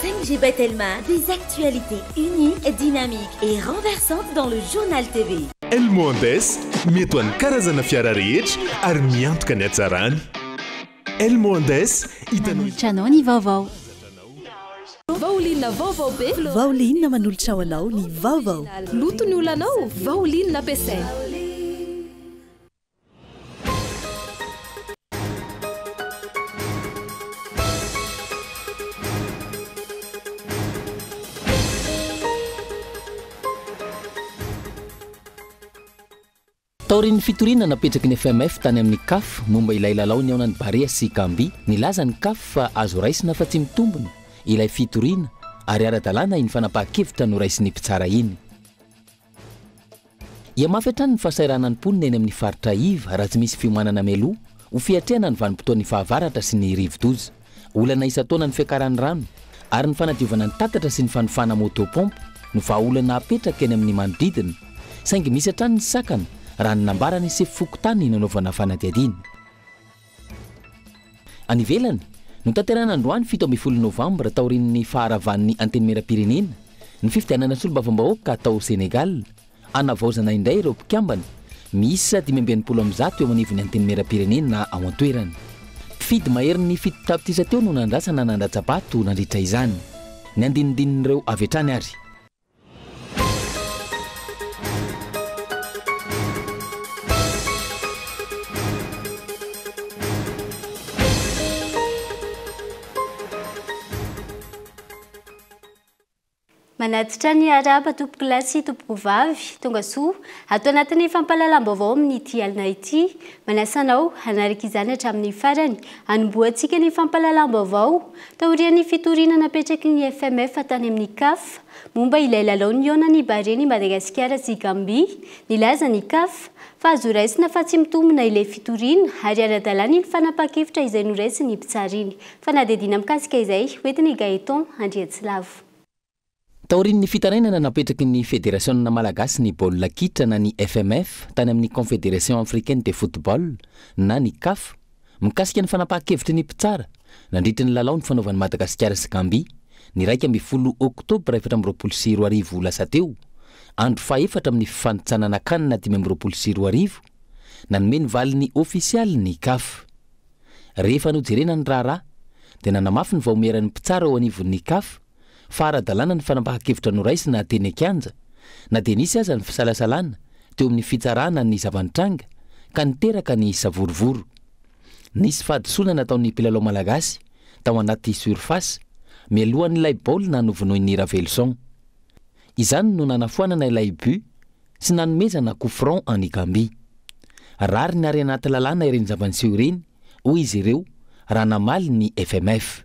5G Telma, des actualités uniques, dynamiques et renversantes dans le journal TV. El Mondes, metoa ny karazana fiara rehetra ary miantoka ny hatsarany. El Mondes, manolotranao ny vaovao. Vaolina vaovao be. Vaolina manolotra ho anao ny vaovao. Loto ny olanao, vaolina ampiasaina. Taorin'ny fitoriana napetraky ny FMF tany amin'ny CAF momba ilay lalao ny aonany Barea sy Kambi, nilaza ny CAF fa azo raisina fa tsy mitombona ilay fitoriana ary ara-dalàna iny fanapahan-kevitra no raisiny mpitsara iny. Ia mafy hatrany ny fahasahiranany mponina eny amin'ny faritra iva raha tsy misy fiomanana meloa ho fiatrehana ny vanim-potoan'ny fahavaratra sy ny rivo-doza. Olana isa-taona ny fiakaran'ny rano ary ny fanadiovana ny tatatra sy ny fanofana motopompe no vahaolana apetraka eny amin'ny manodidina, saingy misy hatrany ny sakana raha ny nambarany sy fokotany nanaovana fanadiadina. Any ivelany no tanterana androany 17 Novambra taorin'ny faharavan'ny antenimieram-pirenena ny fifidianana solombavambahoaka tao Senegal. Anavaozana indray ireo mpikambana misy 520 eo amanivon'ny antenimieram-pirenena ao an-toerany. Mpifidy mahery ny fitotapitisa teo no nandrasana nandratsabato nandritra izany. Ny andinindin'ireo avy hatrany ary. Manatitra ny araba tompoko lahy sy tompoko vavy tonga soa atao anatin'ny fampahalalam-baovao amin'ity alina ity. Manasanao hanaraka izany hatramin'ny farany hanomboantsika ny fampahalalam-baovao taorian'ny fitoriana napetraky ny FMF tany amin'ny CAF momba ilay lalao ny aonany Barea ny Madagasikara sy Kambi. Nilaza ny CAF fa azo raisina fa tsy mitombona ilay fitoriana ary ara-dalàna ny fanapahan-kevitra izay noraisiny mpitsara iny. Fanadihadiana mikasika izay hoentiny Gaeton Andriatsilavo. Taorin'ny fitarainana napetraky ny Fédération Malagasy ny baolina kitra na ny FMF tany amin'ny Confédération Africaine de Football na ny CAF mikasika ny fanapahan-kevitry ny mpitsara nandritra ny lalao ny fanaovan'ny Madagasikara sy Kambi ny 12 Oktobra 2024 lasa teo, andro faha-4 amin'ny fifanitsanana kanina 2024 nanome ny valiny ofisialy ny CAF. Rehefa nojerena ny raharaha dia nanamafy ny vahomeran'ny mpitsara ao anivon'ny CAF fa ara-dalàna ny fanapahan-kevitra noraisina teny an-kianja na dia nisy aza ny fisalasalana teo amin'ny fitsarana ny zavanitranga ka niteraka ny savorovoro. Nisy fahadisoana nataon'ny mpilalao malagasy tao anaty surface mialohan'ilay baolina novonoin'ny Ravelson. Izany no nanafoanana ilay but sy nanomezana coup franc any Kambi. Rary ny ary anaty lalàna ireny zava-niseho ireny hoy izy ireo raha namaly ny FMF.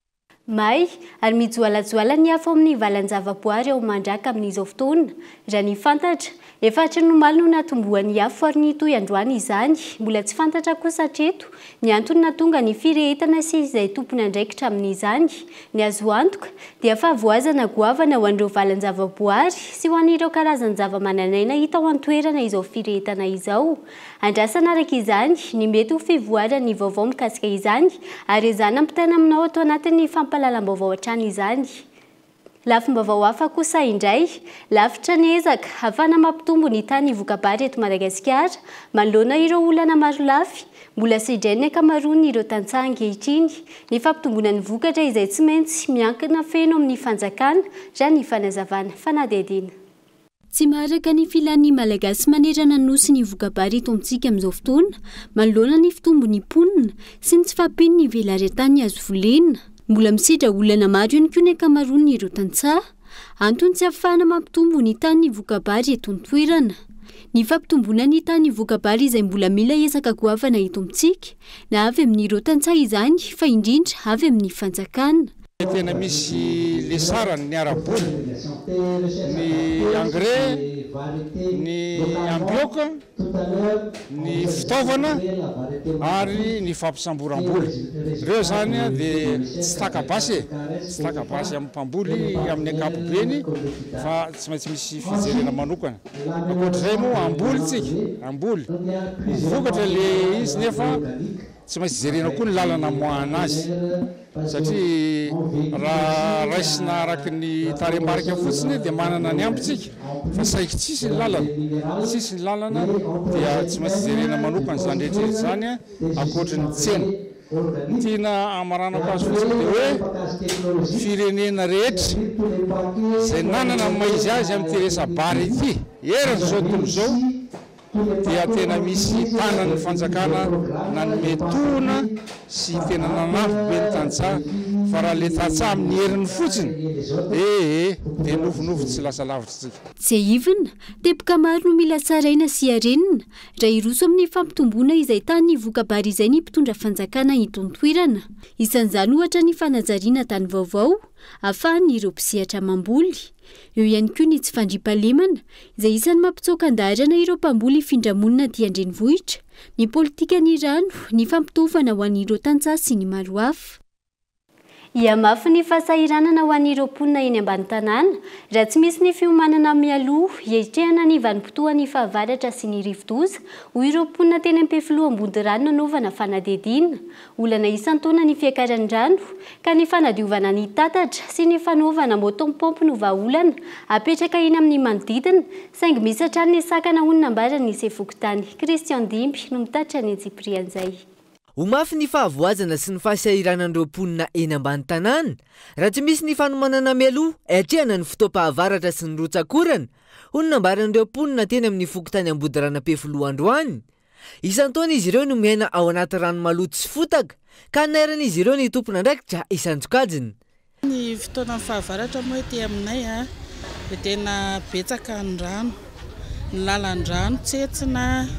May ary mijoalajoala ny afo amin'ny valan-javaboary ao mandraka amin'izao fotoana. Raha ny fantatra efa hatranomaly no natombohan'ny afo ary nitoy androany izany. Mbola tsy fantatra kosa hatreto ny antony natonga ny firehetana sy izay tompony andraikitra amin'izany. Ny azo antoka dia fa voazana goavana ho an'ireo valan-javaboary sy ho an'ireo karazany zava-mananaina hita ao an-toerana izao firehetana izao. Andrasana araka izany ny mety ho fivoarany vaovao mikasika izany ary izany ampitaina aminao atao anatin'ny fampahalalam-baovao hatrany izany. Lafim-baovao hafa kosa indray, lafitra ny ezaka hafana mampitombo ny tany voka-bary eto Madagasikara manoloana ireo olana maro lafy. Mbola sidrainy ny ankamaroany ireo tantsaha ankehitriny ny fampitomboana ny vokatra izay tsy maintsy miankina feno amin'ny fanjakana raha ny fanazavana. Fanadihadiana. Tsy maharaka ny filan'ny malagasy manerana nosy ny voka-bary eto amintsika amin'izao fotoana manoloana ny fitombo ny mponina sy ny tsy fahampiany ny velaran-tany azo volena. Mbola misidra olana maro ihany koa ny ankamaroany ireo tantsaha antony tsy ahafahana mampitombo ny tany voka-bary eto an-toerana. Ny fampitomboana ny tany voka-bary izay mbola mila ezaka goavana eto amintsika na avy amin'ireo tantsaha izany fa indrindra avy amin'ny fanjakana. Tena misy lesarany ny araboly, ny engrais, ny ambioka, ny fitaovana ary ny fampisamboram-boly. Ireo zany dia tsy takabasy amin'ny mpamboly amin'ny ankapobeny fa tsy maintsy misy fijerena manokana. Ankoatr'izay moa amboly tsika, amboly. Vokatra le izy nefa tsy maintsy jerena koa ny lalana moahana azy satria raha raisina araky ny taremarika fotsiny dia manana ny ambitsika fa saiky tsisy ny lalana dia tsy maintsy jerena manokana zany rehetra zany akoatra ny tsena tiana amaranako azy fotsiny dia hoe firenena rehetra zay nanana maizy azy amin'ny teresabary ity erany zao tontolo zao dia tena misy tanany fanjakana nanometona sy tena nanafy be ny tantsaha fa raha le tantsaha amin'ny heriny fotsiny dia nofonofo tsy lasa lavitra tsika tsy ivina tepoka maro no mila saraina sy arenina raha iroso amin'ny fampitomboana izay tany vokabary izay ny mpitondra fanjakana itontoerana isan'izany ohatra ny fanajariana tany vaovao ahafahan'ny ireo mpisehatra mamboly eo ihany koa ny tsy fandriampahalemana izay isan'ny mampitsokan-darana ireo mpamboly findramonina aty andrenivohitra ny politika ny rano ny fampitovana ho an'ireo tantsaha sy ny maro hafa Iamafy ny fahasahiranana ho an'ireo mponina eny ambany tanàna raha tsy misy ny fiomanana mialoha hiatrehana ny vanim-potoan'ny fahavaratra sy ny rivo-doza ho ireo mponina teny am-pifiloha ambody rano nanaovana fanadihadiana olana isan-taona ny fiakaran-drano ka ny fanadiovana ny tatatra sy ny fanaovana motom-pompo no vahaolana apetraka iny amin'ny manodidina saingy misy hatrany ny sakana hono nambarany sefokotany Christian Dimby no mitatra ny Tsiprian'izay ho mafy ny fahavoazana sy ny fahasahiranan'ireo mponina eny ambany tanàna raha tsy misy ny fanomanana mialoha hatrehana ny fotoam-pahavaratra sy ny rotsakorana hono nambaran'ireo mponina teny amin'ny fokotany ambody ranam-pifiloha androany isan-taona izy ireo no miaina ao anaty rano maloto sy fotaka ka nairan'izy ireo ny tompona ndraikitra isan-tsokajiny ny fotoana fahavaratra moa ety aminay dia tena betsaka ny rano ny lalan-drano tsetsina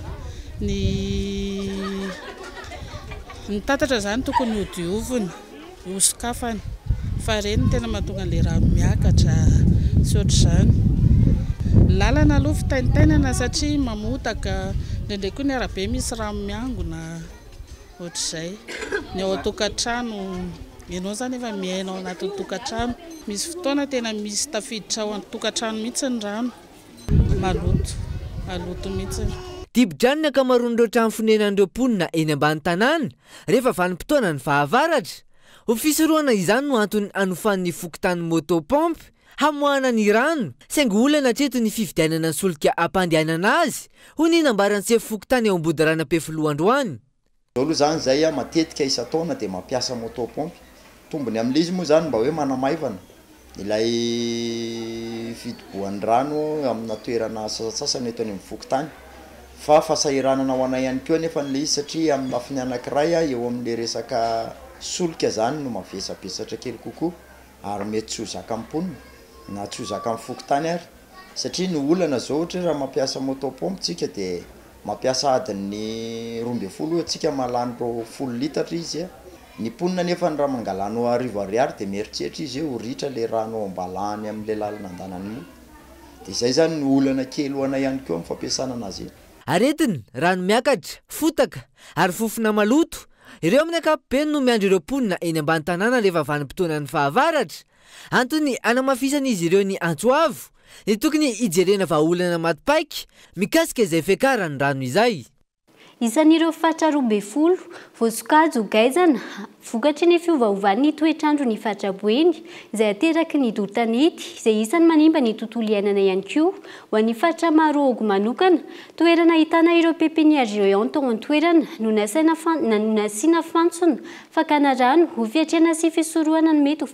ny tatatra zany tokony hodiovina hosokafana fa reny tena mahatonga le rano miakatra sy ohatr'izany lalana aloha fitaintainana satria mamotaka ndraindray koa ny arabe misy rano miangona ohatr'izay ny ao an-tokantrano ianao zany efa miaina ao anatin'ny tokantrano misy fotoana tena misy tafiditra ao an-tokantrano mihitsy ny rano maloto mihitsy dibo-drano ny akamaroan'ireo trano fonenan'ireo mponina eny ambany tanàna rehefa vanim-potoana ny fahavaratra ho fisoroana izany no antony anofan'ny fokotany motopompe hamoahana ny rano saingy olana hatreto ny fifidianana ny solika ampandehanana azy ho ny nambaran'ny sefokotany ao ambody ranam-pifiloha androany zao aloha zany zay matetika isan-taona dia mampiasa motopompe tombony amin'ilay izy moa zany mba hoe manamaivana ilay fidoboan'ny rano amina toerana sasasasany eto any amin'ny fokotany fa fahasahiranana ho anay ihany koa nefa n'ilay izy satria amin'ny lafiny anankiray eo amin'le resaka solika zany no mavesabesatra kely kokoa ary mety tsy ho zaka amponina na tsy ho zaka amin'ny fokotany ary satria ny olana zao ohatra raha mampiasa motopompe tsika dia mampiasa adiny 12 atsika malany ro 10 litatra izy ny mponina nefa ny raha mangalano 10 ariary dia mieritseritra izy ho ritra le rano ambalany amin'le lalana andanany moa dia izay zany ny olana kely ho anay ihany koa amin'ny fampiasana anazy aretina rano miakatra fotaka ary fofona maloto ireo amin'ny ankapobeny no miandro ireo mponina eny ambany tanàna rehefa vanim-potoana ny fahavaratra antony anamafisana izy ireo ny antsoavo ny tokony hijerena vahaolana matipaika mikasika izay fiakarany rano izay isan'ireo fatra 12 voasokajy ho gaizana vokatry ny fiovaovan'ny toetrandro ny fatra boeny izay ateraky ny dortanety izay isan'ny manimba ny tontolo iainana ihany koa ho an'ny fatra marogo manokana toerana ahitana ireo pépinière géante ao an-toerana no nasiana fantsona fakana rano ho fiatrena sy fisorohana ny mety ho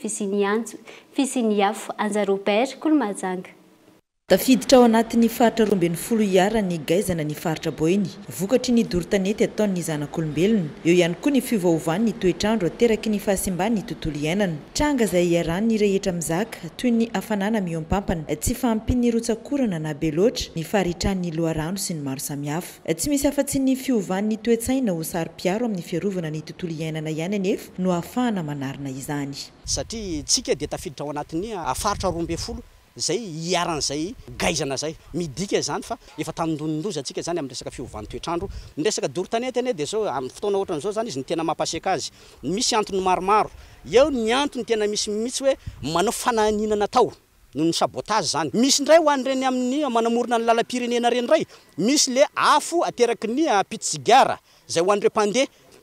fisiny afo Anja Robert Kolomajanga tafiditra ao anatin'ny faritra 12 iara ny gaizana ny faritra boeny vokatry ny dortanety ataon'ny zanak'olombelona eo ihany koa ny fiovaovan'ny toetrandro ateraky ny fahasimban'ny tontolo iainana tranga izay iarahan'ny rehetra mizaka toy ny hafanana miompampana tsy fampin'ny rotsakorana na be loatra ny faritran'ny loharano sy ny maro samihafa tsy misy afa-tsy ny fiovan'ny toetsaina ho sary-piaro amin'ny fiarovana ny tontolo iainana ihany anefa no ahafahana manarina izany satria tsika dia tafiditra ao anatin'ny faritra 12 zay iaran'izay gaizana zay midika zany fa efa tamindonondoza atsika zany amin'ny resaka fiovan'ny toetrandro ny resaka dortanety ane dia zao amin'ny fotoana ohatran'izao zany izy ny tena mampasiaka azy misy antony maromaro eo ny antony tena misy mihitsy hoe manao fananinana tao no ny sabotage zany misy ndray ho an'ireny amin'ny manamorona ny lalam-pirenena reny ray misy le afo ateraky ny pitsigara zay ho an'ireo mpandeha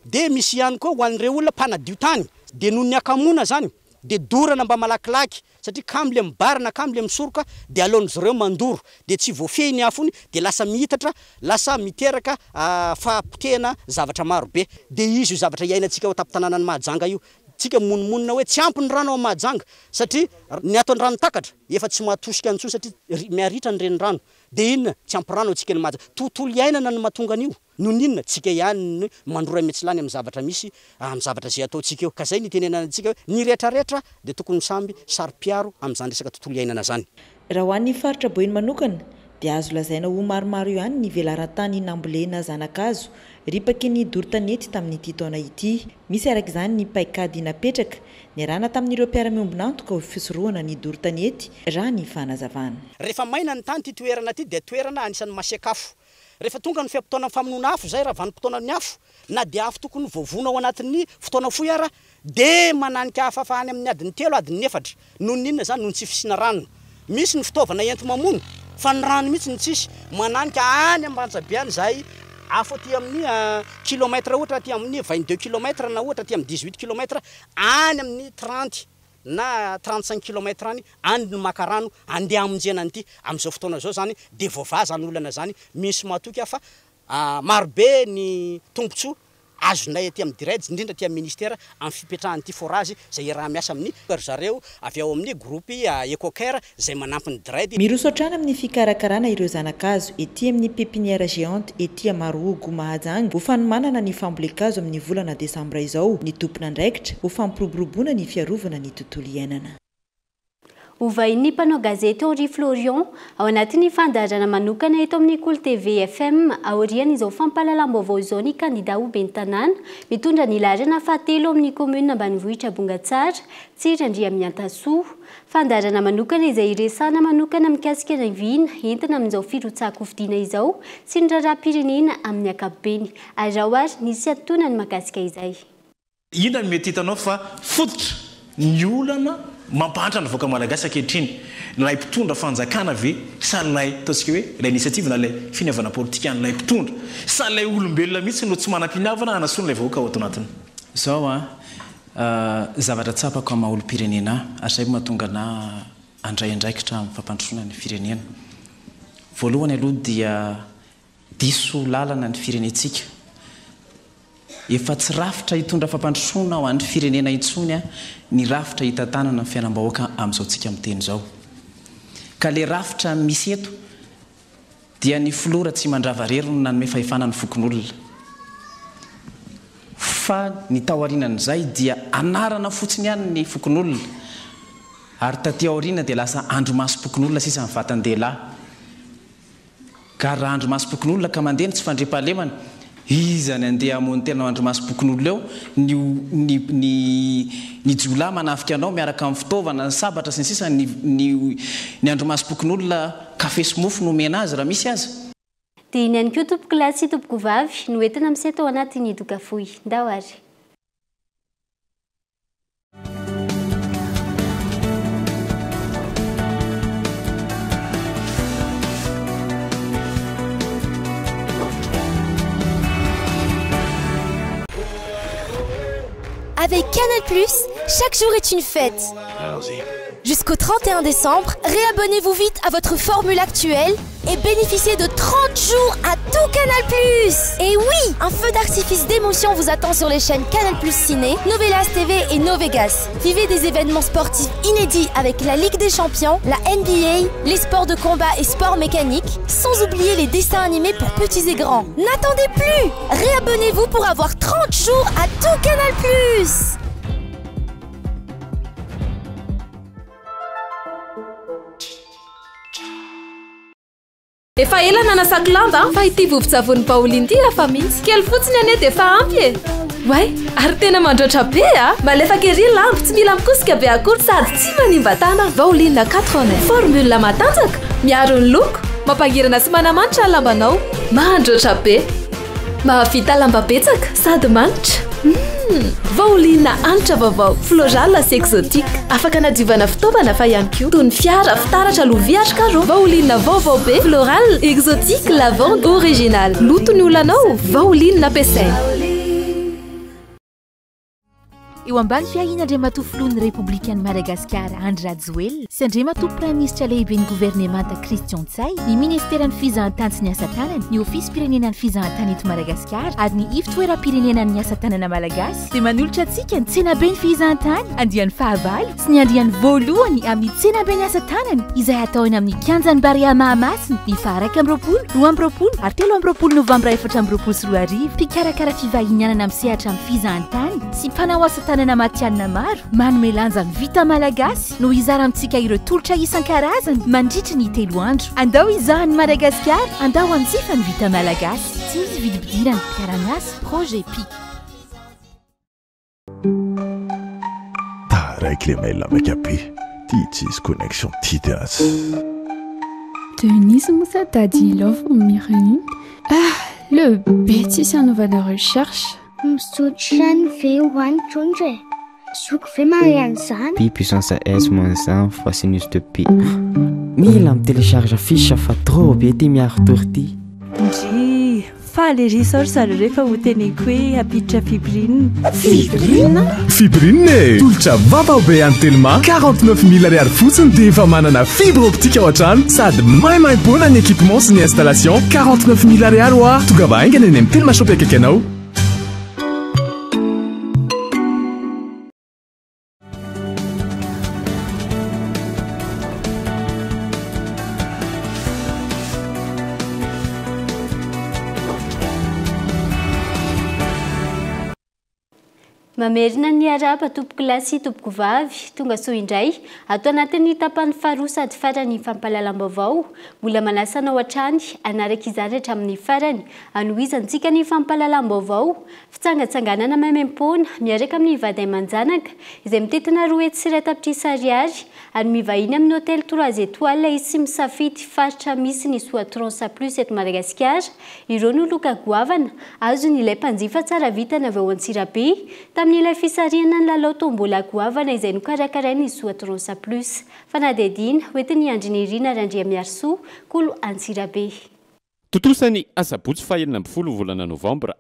de misy ihany koa ho an'ireo olona mpanadio tany de noho ny akamona zany de dorana mba malakilaky satria kamble mibarana kamble misoroka de alon'zareo mandoro de tsy voafehiny afony de lasa mihitatra lasa miteraka fampotehana zavatra maro be de izy io zavatra iainantsika ao taptanana ny Mahajanga io tsika monomonina hoe tsy ampy ny rano ao Mahajanga satria ny ato ny rano takatra efa tsy mahatosika antsony satria miaritra ny renirano de inona tsy ampy rano atsika ny Mahajanga tontolo iainana ny mahatonga an'io noho ninona tsika ihany mandora metsilany amin'ny zavatra misy amin'ny zavatra zay ataotsika eo ka zay nitenenana antsika hoe ny rehetrarehetra de tokony samby sary-piaro amin'izany resaka tontolo iainana zany raha ho an'ny faritra Boeny manokana dia azo lazaina ho maromaro ihany ny velaran-tany nambolena zanak'azo ripaky ny dorotanety tamin'ity taona ity misy araka izany ny paikady napetraka niarahana tamin'ireo mpiara-miombonantoka ho fisorohana ny dorotanety raha ny fanazavana rehefa maina ny tany ty toerana ty de toerana anisan'ny masiakafo rehefa tonga ny fiampitoana famonoana afo zay raha vanim-potoana ny afo na de afo tokony voavona ao anatin'ny fotoana foy ara de mananika afafahany amin'ny adiny 3 adiny 4 noho ninona zany noho tsy fisina rano misy ny fitaovana ento mamono fa ny rano mihitsy ny tsisy mananika any ambanjabiany zay afo aty amin'ny kilomètre ohatra aty amin'ny 22 kilomètre na ohatra aty amin'ny 18 kilomètre any amin'ny 30 na 35 kilomètre any ny makarano andeha amonjena an'ity amin'izao fotoana zao zany de voavaza ny olana zany misy matoky afa marobe ny tombontsoa azonay aty amin'ny direct indrindra aty amin'ny ministère amin'ny fipetrahan'ity forage zay raha miasa amin'ny zareo avy ao amin'ny groupe Ecoker zay manampy ny direct mirosotrana amin'ny fikarakarana ireo zanak'azo ety amin'ny pépinière géante ety Marogo Mahajanga ho fanomanana ny fambolekazo amin'ny volana desambra izao ny tompona andraikitra ho fampiroboroboana ny fiarovana ny tontolo iainana Ovain'ny mpanao gazety Henri Florian ao anatin'ny fandaharana manokana eto amin'ny Cool TV FM aoriany izao fampahalalam-baovao izao ny kandida ho ben'ny tanàna mitondra ny laharana fahatelo amin'ny commune ambanivohitra Bongatsara Tsirandriamiantasoa fandaharana manokana izay iresana manokana mikasika ny vina entina amin'izao firotsako fidiana izao sy ny raharaham-pirenena amin'ny ankapobeny ary rahoary nisy antonany makasika izay ina ny mety hitanao fa fototra ny olana mampahatra ny voaka malagasy ankehitriny lay mpitondra fanjakana ve sa lay ataontsika hoe lay initiative na lay finiavana politika lay mpitondra sa lay olombelona mihitsy no tsy manam-piniavana anasony lay vahoaka ao ato anatiny zao zavatra tsapako amin'ny olo-pirenena ary zay mahatonga na andray andraikitra amin'ny fampandrosoana ny firenena voalohany aloha dia diso lalana ny firenetsika efa tsy rafitra hitondra fampandrosoana ho an'ny firenena intsony ny rafitra hitantanana ny fiainam-bahoaka amin'izao tsika miteny zao ka le rafitra misy eto dia ny flora tsy mandravarerona nanome fahefana ny fokon'olona fa ny taorianan'izay dia anarana fotsiny ihany ny fokon'olona ary taty aoriana dia lasa andro masom-pokon'olona sisa ny vatan-dehilahy ka raha andro masom-pokon'olona ka mandeha ny tsy fandre-pahalemana izany andeha amony tena andro masom-pokon'olona eo ny jiolahy manafika anao miaraka amin'ny fitaovana ny sabatra sy ny sisa ny andro masom-pokon'olona kafe sy mofo no omena azy raha misy azy dia ny ihany koa tompoko lahy sy tompoko vavy no entina miseto ao anatin'ny dokafoy ndao ary Avec Canal+, chaque jour est une fête. Allons-y. Jusqu'au 31 décembre, réabonnez-vous vite à votre formule actuelle et bénéficiez de 30 jours à tout Canal+. Et oui, un feu d'artifice d'émotion vous attend sur les chaînes Canal+ Ciné, Novelas TV et Novegas. Vivez des événements sportifs inédits avec la Ligue des Champions, la NBA, les sports de combat et sports mécaniques, sans oublier les dessins animés pour petits et grands. N'attendez plus! Réabonnez-vous pour avoir 30 jours à tout Canal+. Efa ela nanasako lamba fa ity vovon-tsavony Pauline ity afa mihitsy kely fotsiny ane dia efa ampy e way ary tena mandroatra be malefaka ery lambo tsy mila mikosika be akory sady tsy manimba tana Pauline 80 formule matanjaka miaro ny loko mampangirana sy manamanitra ny lambanao mandroatra be mahavita lamba betsaka sady manitra Pauline anitra vaovao floral sy exotique afaka nadiovana fitaovana fa ihany koa toy ny fiara fitaratra loviatra karo Pauline vaovao be floral exotique lavande original loto ny olanao Pauline nampiasaina eo ambany fiahina andriamatofolon'ny républicaine Madagasikara Andry Rajoelina sy andriamatopo prime ministre lehiben'ny gouvernemanta Christian Tsay, ny ministeran'ny fizahantany sy ny asa tanana, ny ofisy pirenenan'ny fizahantany eto Madagasikara ary ny if toeram-pirenenan'ny asa tanana malagasy dia manolotra antsika ny tsenaben'ny fizahantany andian'ny fahavalo sy ny andian'ny voalohany amin'ny tsenaben'ny asa tanana izay atao eny amin'ny kianjan'ny Barea Mahamasina ny faha 1 roa ary 3 novambra 2024 mpikarakara fivahinianana amin'ny sehatra amin'ny fizahantany sy mpanao asa tanana matianina maro manome lanja ny vita malagasy no izara amintsika ireo tolotra isan-karazany mandritra ny 3 andro. Andao izahany Madagasikara, andao anjifa ny vita malagasy. Tsy misy vidibidirana, mpiara-miasa, projet PIC. Avec les mails avec appui, Titis connexion Titas. Denise Moussa t'a dit l'offre au Mirani. Ah, le bêtise c'est un nouveau de recherche. Msutchan fait one chondre. Souk fait Marianne San. Pi puissance S moins 1 fois sinus de pi. Mille me télécharge fiche à fa trop bien t'es miar tourti. Ji, fa les ressources à refa ou tenekwe à pitcha fibrine. Fibrine? Fibrine? Tulcha vava be antelma 49 000 ariary fotsiny dia efa manana fibre optique ao an-trano sady maimay bona ny équipement sy ny installation 49 000 ariary oa. Tonga va aingana eny amin'ny telma shop akaiky anao. Mamerina ny araba tompoko lasy tompoko vavy tonga soa indray atao anatin'ny tapany faharoa sady farany fampahalalam-baovao mbola manasana ao an-trany anaraka izany hatramin'ny farany anohizantsika ny fampahalalam-baovao fitsangatsanganana maimaimpona miaraka amin'ny vady aman-janaka izay mitetina 2 hetsy sy 2 tapitrisa ariary ary mivahiny amin'ny hôtely 3 étoiles izy sy misafidy faritra misy ny Soatransa plus eto Madagasikara ireo no loka goavana azo ny ilay mpanjifa tsara vitana avy ao Antsirabe tamin'ilay fisariana ny lalao tombola goavana izay nokarakarainy Soatransa plus fanadedina hoetiny andrinirina Randria Miarso kolo Antsirabe. Totosany asabotsy fahenina amby 10 volana novambra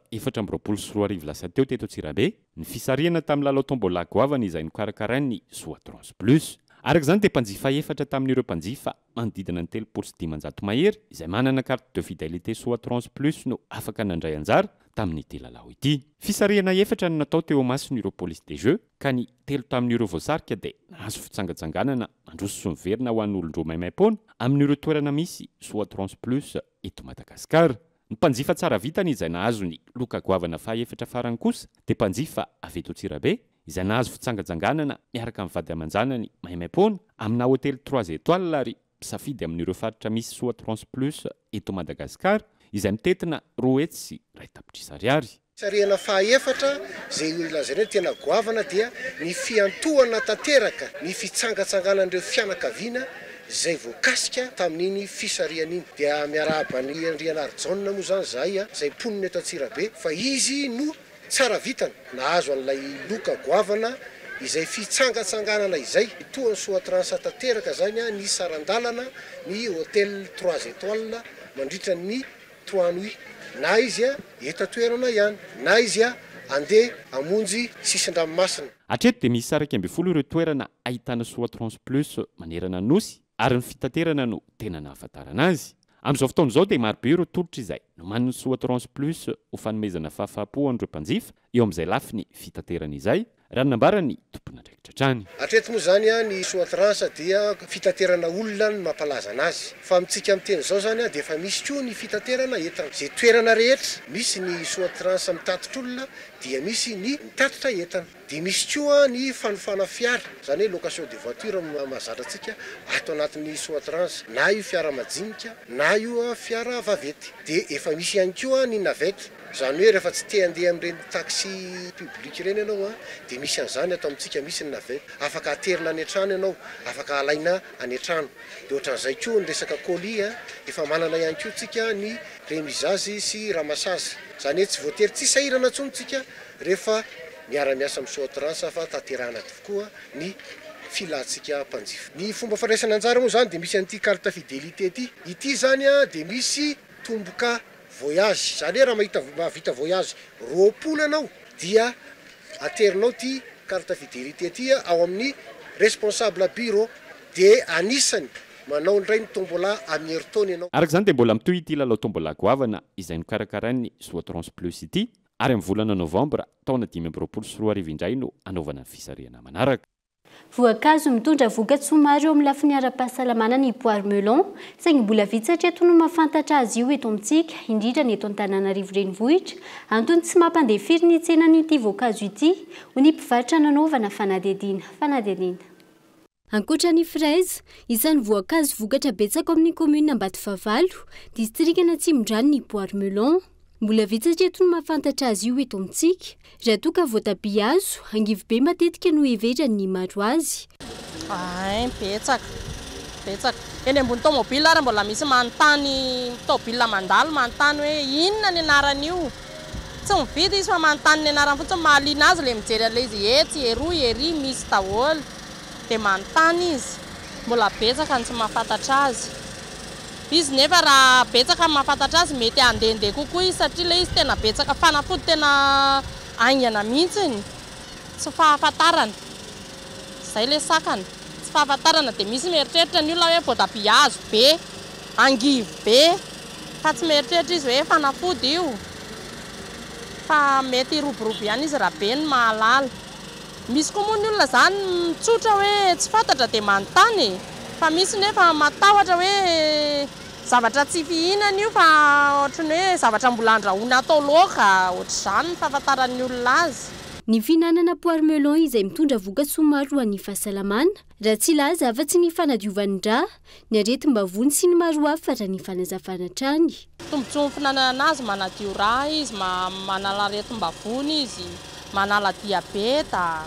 2024 lasa teo teto Antsirabe ny fisariana tamin'ny lalao tombola goavana izay nokarakarainy Soatransa plus. Araka izany dia mpanjifa efatra tamin'ireo mpanjifa manodidina ny 300 mahery izay manana carte de fidélité Soatransa plus no afaka nandray anjara tamin'ity lalao ity. Fisarihana efatra no natao teo amasin'ireo police des jeux ka ny 3 tamin'ireo voasarika dia nahazo fitsangatsanganana mandroso sy miverina ho an'ny olon-droa maimaim-poana amin'ireo toerana misy Soatransa plus eto Madagasikara. Ny mpanjifa tsara vitany izay nahazo ny loka goavana faha-efatra farany kosa dia mpanjifa avy eto Antsirabe izay nahazo fitsangatsanganana miaraka amin'ny vady aman-janany maimaim-poana amina hôtely 3 étoiles ary misafidy amin'ireo faritra misy Soatransa plus eto Madagasikara izay mitetina 2 hetsy sy 2 tapitrisa ariary. Sarihana faha-efatra izay ilazana tena goavana dia ny fiantohana tanteraka ny fitsangatsanganan'ireo fianakaviana izay voakasika tamin'iny fisarihana iny dia miarahaba ny Andriana Arjaona moa zany zahay izay mponina eto Antsirabe fa izy no tsara vitana nahazo an'ilay loka goavana izay fitsangatsanganana izay toany Soatransa tanteraka zany ny sarandalana ny hôtel 3 étoiles mandritra ny toanoy na izy eta toerana ihany na izy andeha amonjy sisin-dranomasina. Hatreto dia misy 12 ireo toerana ahitana Soatransa plus manerana ny nosy ary ny fitaterana no tena nahafantarana azy. Amin'izao fotoana izao dia marobe ireo tolotra izay no manana Soatransa plus ho fanomezana fahafapo an'ireo mpanjifa eo amin'izay lafiny fitaterana izay raha nambarany tompona andraikitra trany. Hatreto moa zany ny Soatransa dia fitaterana olona no mampalaza anazy. Fa amintsika amin'ny teny izao zany dia efa misy koa ny fitaterana entana. Izay toerana rehetra misy ny Soatransa mitatitra olona dia misy ny mitatitra entana. Dia misy koa ny fanofana fiara zany hoe location de voiture mahazatra antsika ato anatin'ny Soatransa na io fiara majinika na io fiara vavety. Dia efa misy ihany koa ny navety zany hoe rehefa tsy te handeha amin'ireny taxi public ireny ianao dia misy an'izany atao amintsika misy ny navety afaka aterina any an-trano ianao afaka alaina any an-trano dia ohatran'izay koa ny resaka colis efa manana ihany koa tsika ny remizazy sy ramasazy zany hoe tsy voatery tsy sahirana intsony tsika rehefa miara-miasa amin'ny Soatransa fa tanterahana tokoa ny filantsika mpanjifa. Ny fomba fandraisana anjara moa zany dia misy an'ity carte fidélité ity zany dia misy tomboka voyage zany hoe raha mahita voyage 20 anao dia aterinao ty carte fidélité ty ao amin'ny responsable bureau dia anisany manao ndray ny tombola amin'ny heritaony ianao. Araka izany dia mbola mitohy ity lalao tombola goavana izay nokarakaran'ny Soatrans Plus ity ary amin'ny volana novambra taona 2024 indray no anaovana ny fisarihana manaraka. Voankazo mitondra vokatsoa maro eo amin'ny lafiny ara-pahasalamana ny poire melon, saingy mbola vitsy satria toy no mahafantatra azy io eto amintsika, indrindra ny eto Antananarivo renivohitra, antony tsy mampandefiry ny tsenan'ity voankazo ity, ho ny mpivarotra nanaovana fanadihadiana. Ankoatra ny fraise, isan'ny voankazo vokatra betsaka amin'ny commune Ambatofavalo, distrikana Tsimondrano ny poire melon. Mbola vitsy satria toy no mahafantatra azy io eto amintsika, raha toa ka voatabia azo, angivo be matetika no heverany ny maro azy. Betsaka. Eny ambony tomobile ary mbola misy manontany tomobile mandalo manontany hoe inona ny anarany io. Tsy mividy izy fa manontany ny anarany fotsiny mahaliana azy le mijery an'ilay izy etsy, ery misy daholo. Dia manontany izy. Mbola betsaka ny tsy mahafantatra azy. Izy nefa raha betsaka mahafantatra azy mety handehandeha kokoa izy satria ilay izy tena betsaka fanafody tena aingana mihitsiny. Tsy fahafantarana. Izay ilay sakana. Tsy fahafantarana dia misy mieritreritra ny olona hoe voatabia azo be, angivo be, fa tsy mieritreritra izy hoe fanafody io. Fa mety roborobo ihany izy raha be ny mahalala. Misy koa moa ny olona zany mitsotra hoe tsy fantatra dia manontany. Fa misy nefa matahotra hoe zavatra tsy fihinana io fa ohatrany hoe zavatra mbola andrahoina atao laoka, ohatr'izany ny fahafantaran'ny olona azy. Ny fihinanana poire melon izay mitondra vokatsoa maro ho an'ny fahasalamana, raha tsy laza afa-tsy ny fanadiovanin-dra, ny aretim-bavony sy ny maro hafa raha ny fanazavana hatrany. Tombontsoa ny fihinanana azy manadio rà izy, manala aretim-bavony izy, manala diabeta.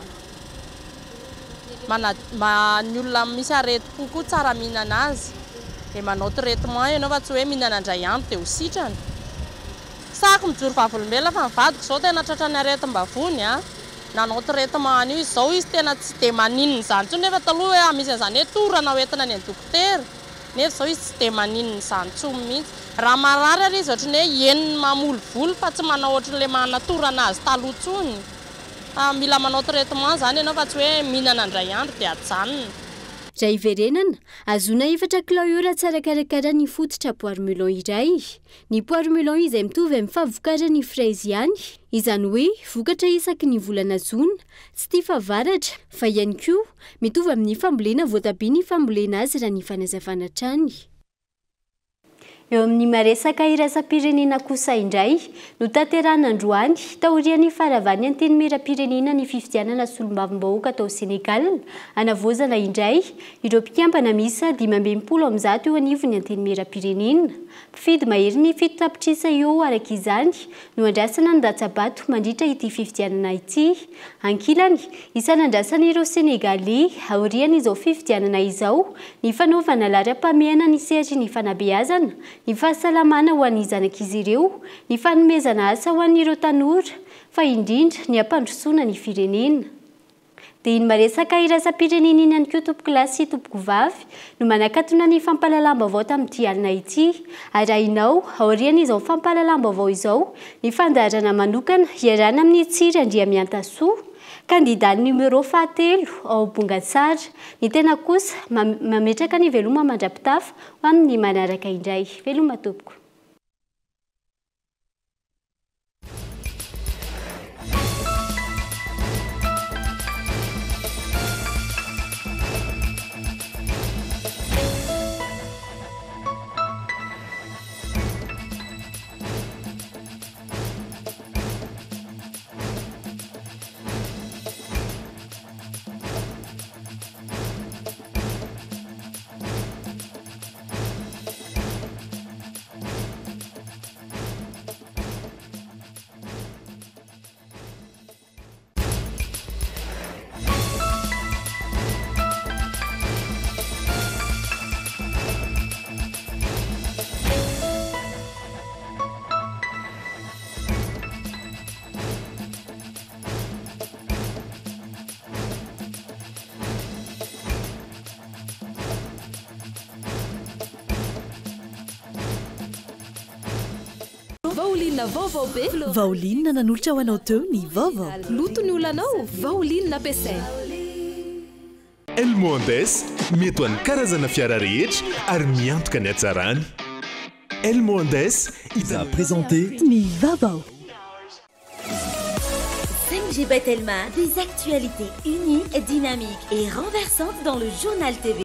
Ny olona misy areti-po koa tsara mihinana azy. Dia manao traitement ianao fa tsy hoe mihinana indray andro dia ho sitrana. Sako mijoro vavolombelona fa mivadiko izao tena tratran'ny aretim-bavony. Nanao traitement io izao izy tena tsy dia maninona izany intsony nefa taloha hoe misy an'izany hoe torana hoentina any an-dokotera. Nefa izao izy tsy dia maninona izany intsony mihitsy. Raha marary ary izy ohatrany hoe henony mamoly volo fa tsy manao ohatran'ilay manatorana azy taloha intsony. Mila manao traitement zany ianao fa tsy hoe mihinana indray andro dia hajanona. Raha iverenana, azona 4 kilao eo raha tsara karakara ny fototra poire melon iray. Ny poire melon izay mitovy amin'ny fahavokaran'ny fraise ihany, izany hoe vokatra isaky ny volana jona, tsy tia fahavaratra, fa ihany koa mitovy amin'ny fambolena voatabia ny fambolena azy raha ny fanazavana hatrany. Eo amin'ny maresaka iraisam-pirenena kosa indray, no tanterahana androany taorian'ny faravany antenimieram-pirenena ny fifidianana solombavam-bahoaka tao Senegal, anavozana indray ireo mpikambana misa 570 eo anivon'ny antenimieram-pirenena. Mpifidy mahery ny fito tapitrisa eo araka izany no andrasana ny Datsabato mandritra ity fifidianana ity. Ankilany, isan'andrasana ireo Senegaly aorian'izao fifidianana izao ny fanaovana laharam-pameana ny sehatry ny fanabeazana, ny fahasalamana ho an'ny zanak'izy ireo, ny fanomezana asa ho an'ireo tanora, fa indrindra ny ampandrosoana ny firenena. Dia iny maresaka iraisam-pirenena iny ihany koa tompoko lahy sy tompoko vavy no manakatona ny fampahalalam-baovao tamin'ity alina ity. Arahinao aorian'izao fampahalalam-baovao izao ny fandaharana manokana iarana amin'ny Tsiry Andriamiantasoa, candidat numéro 3 ao Bongatsara. Ny tena kosa mametraka ny veloma mandrapitafa ho amin'ny manaraka indray. Veloma tompoko. vaolinina vaovao be vaolinina nanolotra ho anao teo ny vaovao loto ny olanao vaolinina ampiasaina Elmondes mety ho an'ny karazana fiara rehetra ary miantoka ny hatsarany Elmondes il a présenté ny vaovao 5G Telma, des actualités unies, dynamiques et renversantes dans le journal TV.